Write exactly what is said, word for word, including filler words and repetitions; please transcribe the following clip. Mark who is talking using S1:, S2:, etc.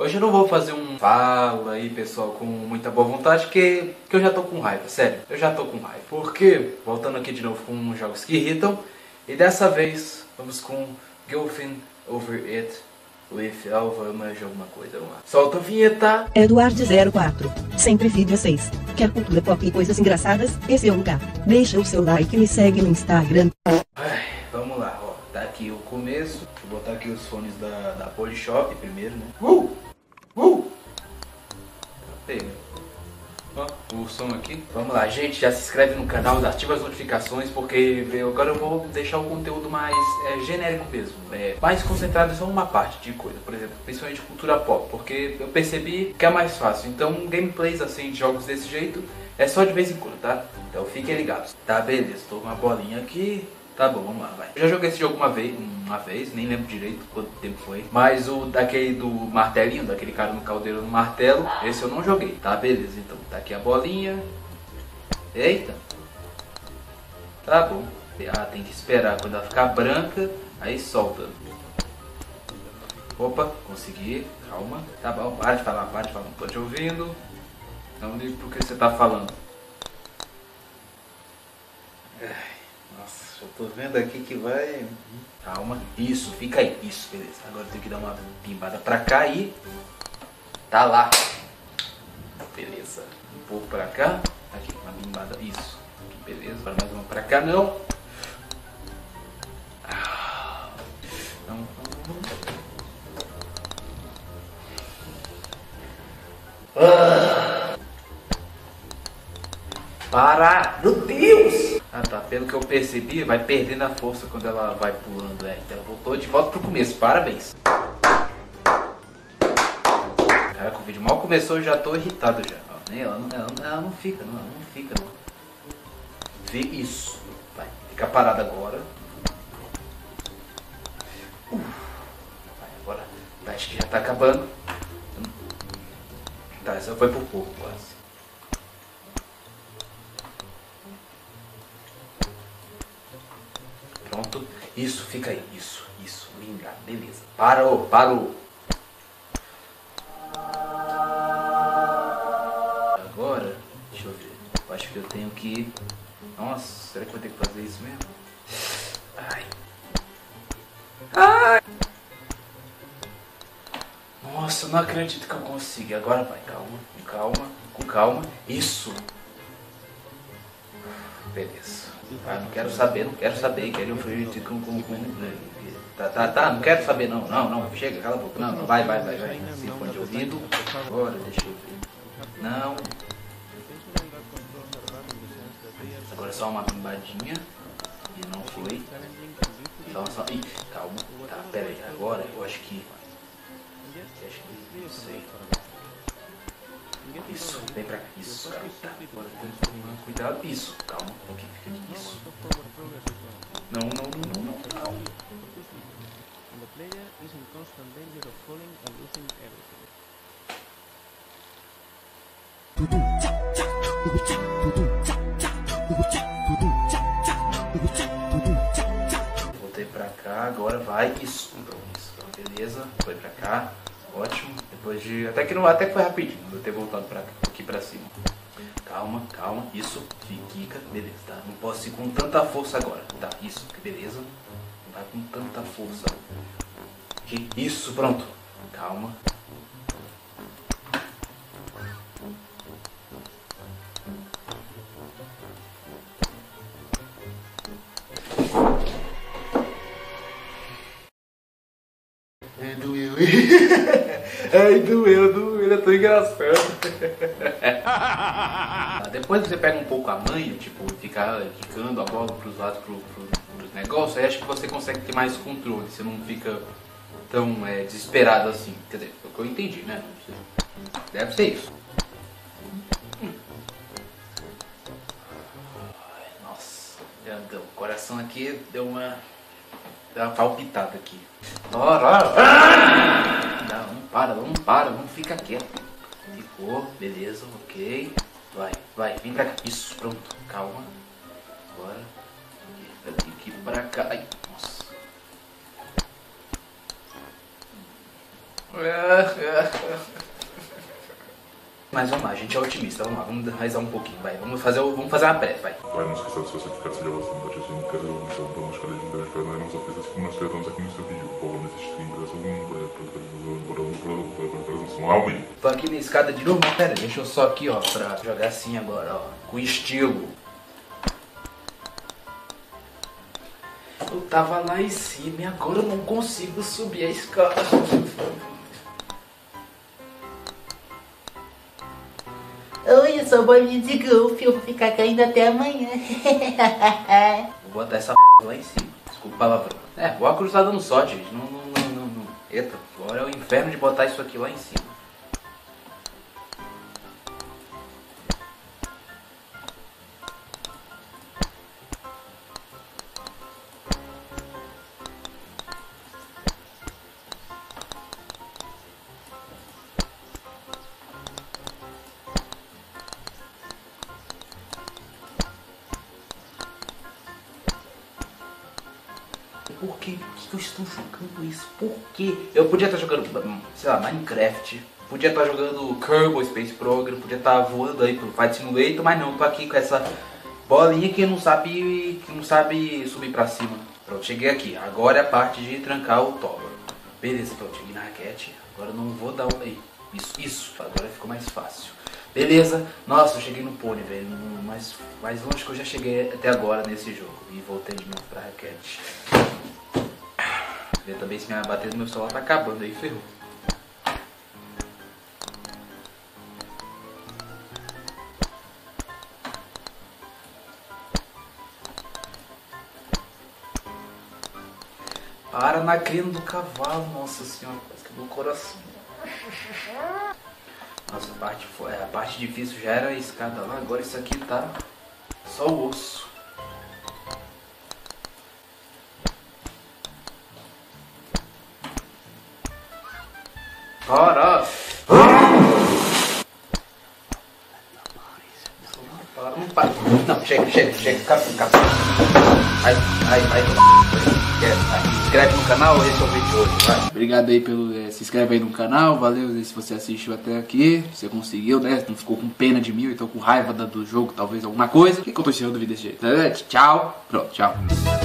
S1: Hoje eu não vou fazer um fala aí, pessoal, com muita boa vontade, porque, porque eu já tô com raiva, sério, eu já tô com raiva. Porque, voltando aqui de novo com jogos que irritam, e dessa vez vamos com Girlfriend Over It with Alva, mais alguma coisa, vamos lá. Solta a vinheta!
S2: Eduardo zero quatro, sempre vídeo seis. Quer cultura pop e coisas engraçadas? Esse é o lugar. Deixa o seu like e me segue no Instagram.
S1: Ai, vamos lá, ó, tá aqui o começo, vou botar aqui os fones da, da Polishop primeiro, né? Uh! Uh! Pega. Ó, o som aqui. Vamos lá, gente, já se inscreve no canal, ativa as notificações, porque eu, agora eu vou deixar o conteúdo mais é, genérico mesmo, é, mais concentrado em só uma parte de coisa, por exemplo, principalmente cultura pop, porque eu percebi que é mais fácil. Então, gameplays assim de jogos desse jeito é só de vez em quando, tá? Então fiquem ligados. Tá, beleza, tô com uma bolinha aqui. Tá bom, vamos lá, vai. Eu já joguei esse jogo uma vez, uma vez, nem lembro direito quanto tempo foi. Mas o daquele do martelinho, daquele cara no caldeiro no martelo, esse eu não joguei. Tá, beleza, então. Tá aqui a bolinha. Eita. Tá bom. Ah, tem que esperar quando ela ficar branca, aí solta. Opa, consegui. Calma. Tá bom, para de falar, para de falar. Não tô te ouvindo. Não ligo pro que você tá falando. Ai. Nossa, eu tô vendo aqui que vai... Calma, isso, fica aí, isso, beleza. Agora eu tenho que dar uma pimbada pra cá e... Tá lá. Beleza, um pouco pra cá. Aqui, uma pimbada, isso. Aqui, beleza, agora mais uma pra cá, não. Não, não, não. Ah. Para! Meu Deus! Ah tá, pelo que eu percebi, vai perdendo a força quando ela vai pulando, é. Então ela voltou de volta pro começo, parabéns. Caraca, o vídeo mal começou, eu já tô irritado já. Ó, nem ela, não, ela, ela não fica, não, ela não fica, não. Vê isso. Vai, fica parada agora. Uh. Vai, agora, tá, acho que já tá acabando. Tá, essa foi por pouco, quase. Pronto, isso, fica aí, isso, isso, linda, beleza. Parou, parou. Agora, deixa eu ver, eu acho que eu tenho que... Nossa, será que eu vou ter que fazer isso mesmo? Ai. Ai. Nossa, eu não acredito que eu consigo. Agora vai, calma, com calma, com calma. Isso. Beleza. Ah, não quero saber, não quero saber. Quero com, com, com, tá, tá, tá, não quero saber não, não, não, chega, cala a boca. Não, não, vai, vai, vai, vai. Assim, fone de ouvido. Agora, deixa eu ver. Não. Agora só uma pimbadinha. E não foi. Só, só. Ih, calma. Tá, pera aí. Agora eu acho que. Acho que. Não sei. Isso, vem pra cá. Isso, calma. Tá. Agora tem que tomar cuidado. Isso, calma. Ok, fica aqui. Isso. Não, não, não, não, não, não. Voltei pra cá, agora vai. Isso, isso, beleza. Foi pra cá. Ótimo. Depois de. Até que não. Até que foi rapidinho. Vou ter voltado pra aqui pra cima. Calma, calma. Isso. Fica. Beleza, tá? Não posso ir com tanta força agora. Tá, isso. Beleza. Não vai com tanta força. Aqui. Isso, pronto. Calma. Ai, doeu. Ai, doeu, doeu. Ele é tão engraçado. Depois você pega um pouco a manha, tipo, ficar quicando a bola pros lados, pro, pro, pros negócios, aí acho que você consegue ter mais controle. Você não fica tão é, desesperado assim. Quer dizer, foi o que eu entendi, né? Deve ser isso. Ai, nossa, já deu. O coração aqui deu uma... Deu uma palpitada aqui. Não, não para, não para, não fica quieto. Ficou, beleza, ok. Vai, vai, vem pra cá. Isso, pronto, calma. Agora, daqui pra cá. Ai, nossa. Mas vamos lá, a gente é otimista, vamos lá, vamos raizar um pouquinho, vai. Vamos fazer, vamos fazer uma pré, vai.
S3: Vai, não se esqueça de se você ficar se bastante, a gente quer então vamos escolher de Deus para nós não só pensar como nós tratamos aqui no seu vídeo. Por favor, nesse stream, um aumento.
S1: Tô aqui na escada de novo, mas pera, deixa eu só aqui, ó, pra jogar assim agora, ó, com estilo. Eu tava lá em cima e agora eu não consigo subir a escada.
S4: Oi, eu sou bolinha de golfe, eu vou ficar caindo até amanhã.
S1: Vou botar essa p lá em cima, desculpa o palavrão. É, o óculos tá dando sorte, gente, não, não, não, não, não. Eita, agora é o inferno de botar isso aqui lá em cima. Por que que eu estou jogando isso? Por quê? Eu podia estar jogando, sei lá, Minecraft, podia estar jogando Kerbal Space Program, podia estar voando aí pro Flight Simulator, mas não, tô aqui com essa bolinha que não sabe, que não sabe subir pra cima. Pronto, cheguei aqui. Agora é a parte de trancar o toggle. Beleza, pronto, cheguei na raquete. Agora eu não vou dar um aí. Isso, isso, agora ficou mais fácil. Beleza, nossa, eu cheguei no pônei, velho, mais, mais longe que eu já cheguei até agora nesse jogo. E voltei de novo pra raquete. Ver também se minha bateria do meu celular tá acabando aí, ferrou. Para na crina do cavalo, nossa senhora, quase que meu coração. Nossa, a parte, a parte difícil já era a escada lá, agora isso aqui tá só o osso. Para! Para, não para. Não, chega, chega, chega, capa, capa. Vai, vai, vai. Se inscreve no canal, esse é o vídeo de hoje, vai. Obrigado aí pelo. É, se inscreve aí no canal, valeu se você assistiu até aqui. Você conseguiu, né? Não ficou com pena de mim, então com raiva do jogo, talvez alguma coisa. Por que, que eu tô ensinando o vídeo desse jeito? Tchau, pronto, tchau.